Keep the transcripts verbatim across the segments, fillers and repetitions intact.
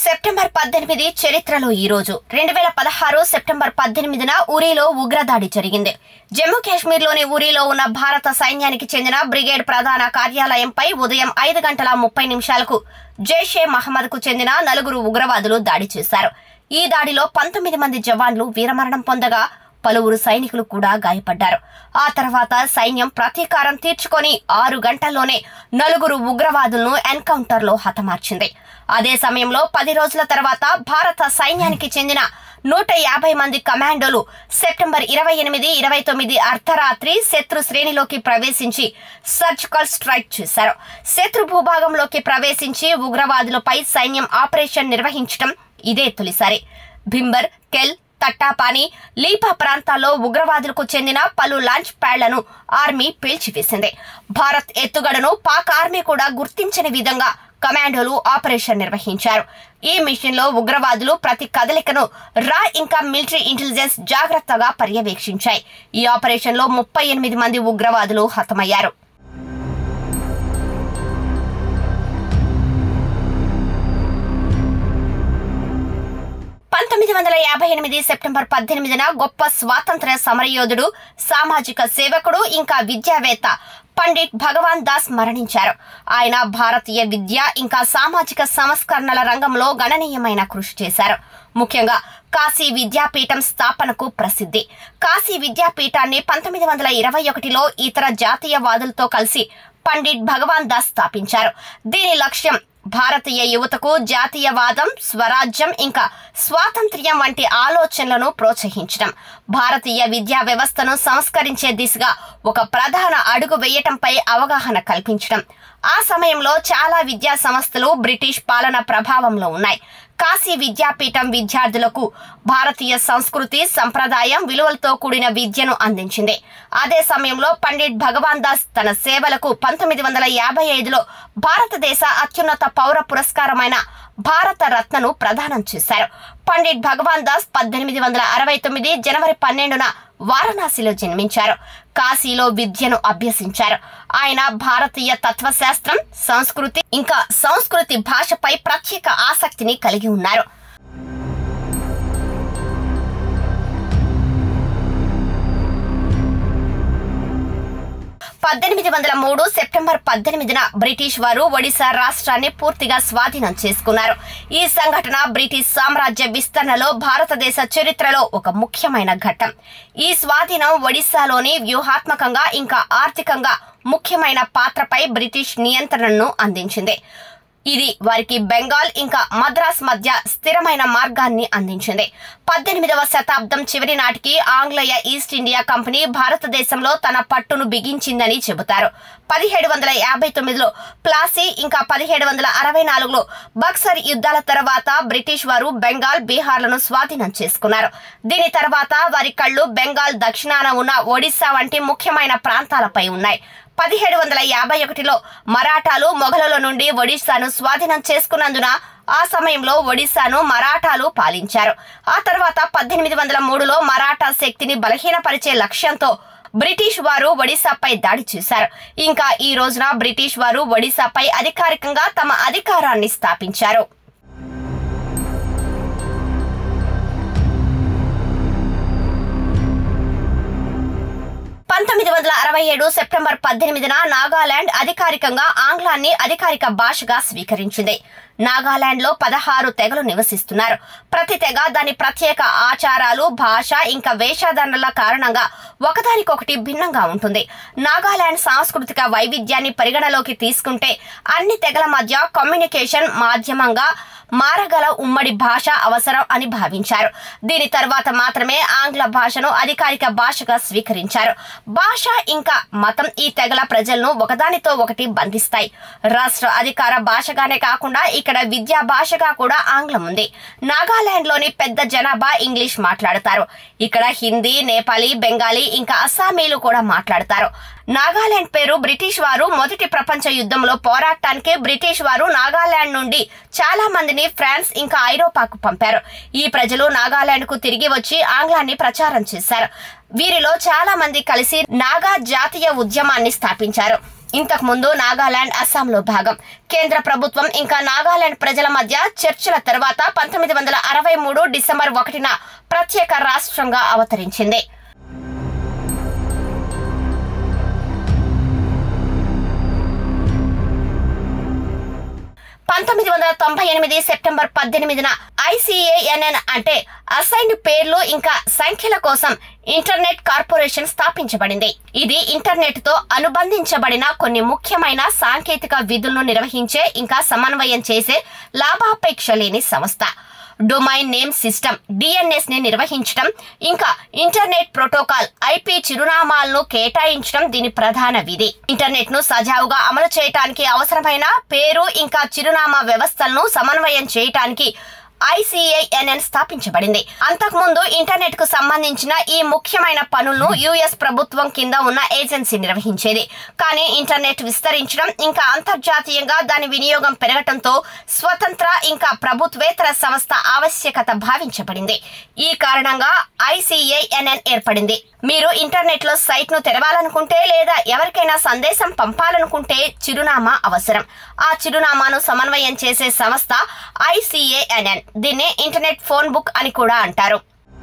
September పద్దెనిమిది చరిత్రలో ఈ రోజు రెండు వేల పదహారు సెప్టెంబర్ పద్దెనిమిదిన ఉరీలో ఉగ్రదాడి జరిగింది. జమ్మూ కాశ్మీర్లోని ఉరీలో ఉన్న భారత సైన్యానికి చెందిన బ్రిగేడ్ ప్రధాన కార్యాలయంపై ఉదయం ఐదు గంటల ముప్పై నిమిషాలకు జైషే మహమ్మద్ కు చెందిన నలుగురు ఉగ్రవాదులు దాడి చేశారు. ఈ దాడిలో పంతొమ్మిది మంది జవాన్లు వీరమరణం పొందగా పలువురు సైనికులు కూడా గాయపడ్డారు. ఆ తర్వాత సైన్యం ప్రతీకారం తీర్చుకొని ఆరు గంటల్లోనే నలుగురు ఉగ్రవాదులను ఎన్కౌంటర్ లో హతమార్చింది. అదే సమయంలో పది రోజుల తర్వాత భారత సైన్యానికి చెందిన నూట యాభై మంది కమాండోలు సెప్టెంబర్ ఇరవై ఎనిమిది ఇరవై తొమ్మిది అర్ధరాత్రి శత్రు శ్రేణిలోకి ప్రవేశించి సర్జికల్ స్ట్రైక్ చేశారు. శత్రు భూభాగంలోకి ప్రవేశించి ఉగ్రవాదులపై సైన్యం ఆపరేషన్ నిర్వహించడం ఇదే తొలిసారి. భింబర్, కెల్, తట్టాపాని, లీపా ప్రాంతాల్లో ఉగ్రవాదులకు చెందిన పలు లాంచ్ ప్యాడ్లను ఆర్మీ పేల్చివేసింది. భారత్ ఎత్తుగడను పాక్ ఆర్మీ కూడా గుర్తించని విధంగా కమాండోలు ఆపరేషన్ నిర్వహించారు. ఈ మిషన్ లో ఉగ్రవాదులు ప్రతి కదలికను రా ఇంకా మిలిటరీ ఇంటెలిజెన్స్ జాగ్రత్తగా పర్యవేక్షించాయి. ఈ ఆపరేషన్ లో ముప్పై ఎనిమిది మంది ఉగ్రవాదులు హతమయ్యారు. పంతొమ్మిది వందల యాభై ఎనిమిది సెప్టెంబర్ పద్దెనిమిదిన గొప్ప స్వాతంత్ర్య సమరయోధుడు, సామాజిక సేవకుడు ఇంకా విద్యావేత్త పండిట్ భగవాన్ దాస్ మరణించారు. ఆయన భారతీయ విద్య ఇంకా సామాజిక సంస్కరణల రంగంలో గణనీయమైన కృషి చేశారు. ముఖ్యంగా కాశీ విద్యాపీఠం స్థాపనకు ప్రసిద్ధి. కాశీ విద్యాపీఠాన్ని పంతొమ్మిది వందల ఇరవై ఒకటిలో ఇతర జాతీయవాదులతో కలిసి పండిట్ భగవాన్ దాస్ స్థాపించారు. దీని లక్ష్యం భారతీయ యువతకు జాతీయవాదం, స్వరాజ్యం ఇంకా స్వాతంత్ర్యం వంటి ఆలోచనలను ప్రోత్సహించడం, భారతీయ విద్యా వ్యవస్థను సంస్కరించే దిశగా ఒక ప్రధాన అడుగు వేయటంపై అవగాహన కల్పించడం. ఆ సమయంలో చాలా విద్యా సంస్థలు బ్రిటిష్ పాలన ప్రభావంలో ఉన్నాయి. కాశీ విద్యాపీఠం విద్యార్థులకు భారతీయ సంస్కృతి, సంప్రదాయం, విలువలతో కూడిన విద్యను అందించింది. అదే సమయంలో పండిట్ భగవాన్ దాస్ తన సేవలకు పంతొమ్మిది వందల యాభై ఐదులో భారతదేశ అత్యున్నత పౌర పురస్కారమైన భారత రత్నను ప్రదానం చేశారు. పండిట్ భగవాన్ దాస్ పద్దెనిమిది వందల అరవై తొమ్మిది జనవరి పన్నెండున వారణాసిలో జన్మించారు. కాశీలో విద్యను అభ్యసించారు. ఆయన భారతీయ తత్వశాస్త్రం, సంస్కృతి ఇంకా సంస్కృతి భాషపై ప్రత్యేక ఆసక్తిని కలిగి ఉన్నారు. పద్దెనిమిది వందల మూడు సెప్టెంబర్ పద్దెనిమిదిన బ్రిటిష్ వారు ఒడిశా రాష్ట్రాన్ని పూర్తిగా స్వాధీనం చేసుకున్నారు. ఈ సంఘటన బ్రిటిష్ సామ్రాజ్య విస్తరణలో భారతదేశ చరిత్రలో ఒక ముఖ్యమైన ఘట్టం. ఈ స్వాధీనం ఒడిశాలోని వ్యూహాత్మకంగా ఇంకా ఆర్థికంగా ముఖ్యమైన పాత్రపై బ్రిటిష్ నియంత్రణను అందించింది. ఇది వారికి బెంగాల్ ఇంకా మద్రాస్ మధ్య స్థిరమైన మార్గాన్ని అందించింది. పద్దెనిమిదవ శతాబ్దం చివరి నాటికి ఆంగ్లేయ ఈస్ట్ ఇండియా కంపెనీ భారతదేశంలో తన పట్టును బిగించిందని చెబుతారు. పదిహేడు వందల యాభై తొమ్మిదిలో ప్లాసీ ఇంకా పదిహేడు వందల అరవై నాలుగులో బక్సర్ యుద్ధాల తర్వాత బ్రిటిష్ వారు బెంగాల్, బీహార్లను స్వాధీనం చేసుకున్నారు. దీని తర్వాత వారి కళ్లు బెంగాల్ దక్షిణాన ఉన్న ఒడిశా వంటి ముఖ్యమైన ప్రాంతాలపై ఉన్నాయి. పదిహేడు వందల యాభై ఒకటిలో మరాఠాలు మొఘలుల నుండి ఒడిశాను స్వాధీనం చేసుకున్నందున ఆ సమయంలో ఒడిశాను మరాఠాలు పాలించారు. ఆ తర్వాత పద్దెనిమిది వందల మూడులో మరాఠా శక్తిని బలహీనపరిచే లక్ష్యంతో బ్రిటిష్ వారు ఒడిశాపై దాడి చేశారు. ఇంకా ఈ రోజున బ్రిటిష్ వారు ఒడిశాపై అధికారికంగా తమ అధికారాన్ని స్థాపించారు. పంతొమ్మిది వందల అరవై ఏడు సెప్టెంబర్ పద్దెనిమిదిన నాగాలాండ్ అధికారికంగా ఆంగ్లాన్ని అధికారిక భాషగా స్వీకరించింది. నాగాలాండ్ లో పదహారు తెగలు నివసిస్తున్నారు. ప్రతి తెగ దాని ప్రత్యేక ఆచారాలు, భాష ఇంకా వేషధారణల కారణంగా ఒకదానికొకటి భిన్నంగా ఉంటుంది. నాగాలాండ్ సాంస్కృతిక వైవిధ్యాన్ని పరిగణలోకి తీసుకుంటే అన్ని తెగల మధ్య కమ్యూనికేషన్ మాధ్యమంగా మారగల ఉమ్మడి భాష అవసరం అని భావించారు. దీని తర్వాత మాత్రమే ఆంగ్ల భాషను అధికారిక భాషగా స్వీకరించారు. భాష ఇంకా మతం ఈ తెగల ప్రజలను ఒకదానితో ఒకటి బంధిస్తాయి. రాష్ట్ర అధికార భాషగానే కాకుండా ఇక్కడ విద్యా భాషగా కూడా ఆంగ్లం ఉంది. నాగాలాండ్ లోని పెద్ద జనాభా ఇంగ్లీష్ మాట్లాడతారు. ఇక్కడ హిందీ, నేపాలీ, బెంగాలీ ఇంకా అస్సామీలు కూడా మాట్లాడతారు. నాగాలాండ్ పేరు బ్రిటిష్ వారు మొదటి ప్రపంచ యుద్ధంలో పోరాటానికి బ్రిటిష్ వారు నాగాలాండ్ నుండి చాలా మందిని ఫ్రాన్స్ ఇంకా ఐరోపాకు పంపారు. ఈ ప్రజలు నాగాలాండ్ కు తిరిగి వచ్చి ఆంగ్లాన్ని ప్రచారం చేశారు. వీరిలో చాలా మంది కలిసి నాగా జాతీయ ఉద్యమాన్ని స్థాపించారు. ఇంతకు ముందు నాగాలాండ్ అస్సాంలో భాగం. కేంద్ర ప్రభుత్వం ఇంకా నాగాలాండ్ ప్రజల మధ్య చర్చల తర్వాత పంతొమ్మిది వందల అరవై మూడు డిసెంబర్ ఒకటిన ప్రత్యేక రాష్ట్రంగా అవతరించింది. పంతొమ్మిది వందల తొంభై ఎనిమిది సెప్టెంబర్ పద్దెనిమిదిన ఐసిఏఎన్ఎన్ అంటే అసైన్డ్ పేర్లు ఇంకా సంఖ్యల కోసం ఇంటర్నెట్ కార్పొరేషన్ స్థాపించబడింది. ఇది ఇంటర్నెట్ తో అనుబంధించబడిన కొన్ని ముఖ్యమైన సాంకేతిక విధులను నిర్వహించే ఇంకా సమన్వయం చేసే లాభాపేక్ష లేని సంస్థ. డొమైన్ నేమ్ సిస్టమ్ డిఎన్ఎస్ ని నిర్వహించడం ఇంకా ఇంటర్నెట్ ప్రోటోకాల్ ఐపీ చిరునామాలను కేటాయించడం దీని ప్రధాన విధి. ఇంటర్నెట్ ను సజావుగా అమలు చేయడానికి అవసరమైన పేరు ఇంకా చిరునామా వ్యవస్థలను సమన్వయం చేయడానికి ఐసిఏఎన్ఎన్ స్థాపించబడింది. అంతకుముందు ఇంటర్నెట్ కు సంబంధించిన ఈ ముఖ్యమైన పనులను యుఎస్ ప్రభుత్వం కింద ఉన్న ఏజెన్సీ నిర్వహించేది. కానీ ఇంటర్నెట్ విస్తరించడం ఇంకా అంతర్జాతీయంగా దాని వినియోగం పెరగడంతో స్వతంత్ర ఇంకా ప్రభుత్వేతర సంస్థ ఆవశ్యకత భావించబడింది. ఈ కారణంగా ఐసిఏఎన్ఎన్ ఏర్పడింది. మీరు ఇంటర్నెట్ లో సైట్ ను తెరవాలనుకుంటే లేదా ఎవరికైనా సందేశం పంపాలనుకుంటే చిరునామా అవసరం. ఆ చిరునామాను సమన్వయం చేసే సంస్థ ఐసిఏఎన్ఎన్. దీన్ని ఇంటర్నెట్ ఫోన్ బుక్ అని కూడా అంటారు.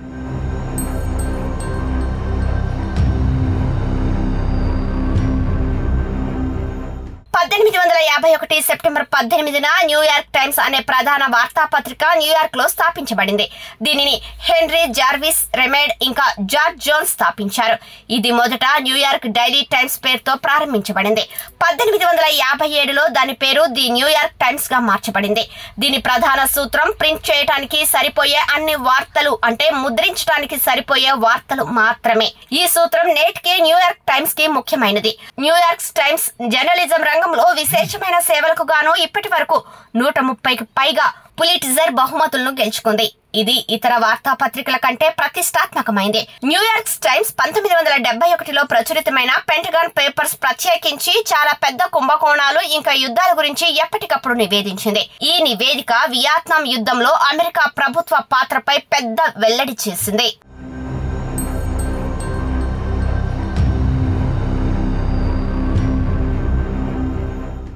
పద్దెనిమిది వందల యాభై ఒకటి సెప్టెంబర్ పద్దెనిమిదిన న్యూయార్క్ టైమ్స్ అనే ప్రధాన వార్తాపత్రిక న్యూయార్క్ లో స్థాపించబడింది. దీనిని హెన్రీ జార్విస్ రెమెడ్ ఇంకా జార్జ్ జోన్స్ స్థాపించారు. ఇది మొదట న్యూయార్క్ డైలీ టైమ్స్ పేరుతో ప్రారంభించబడింది. పద్దెనిమిది వందల యాభై ఏడులో దాని పేరు ది న్యూయార్క్ టైమ్స్ గా మార్చబడింది. దీని ప్రధాన సూత్రం ప్రింట్ చేయడానికి సరిపోయే అన్ని వార్తలు అంటే ముద్రించడానికి సరిపోయే వార్తలు మాత్రమే. ఈ సూత్రం నేటికి న్యూయార్క్ టైమ్స్ కి ముఖ్యమైనది. న్యూయార్క్ టైమ్స్ జర్నలిజం రంగంలో విశేషమైన సేవలకు గాను ఇప్పటి వరకు నూట ముప్పైకి పైగా పులిట్జర్ బహుమతులను గెలుచుకుంది. ఇది ఇతర వార్తాపత్రికల కంటే ప్రతిష్టాత్మకమైంది. న్యూయార్క్ టైమ్స్ పంతొమ్మిది వందల డెబ్బై ఒకటిలో ప్రచురితమైన పెంటగాన్ పేపర్స్ ప్రత్యేకించి చాలా పెద్ద కుంభకోణాలు ఇంకా యుద్ధాల గురించి ఎప్పటికప్పుడు నివేదించింది. ఈ నివేదిక వియత్నాం యుద్ధంలో అమెరికా ప్రభుత్వ పాత్రపై పెద్ద వెల్లడి చేసింది.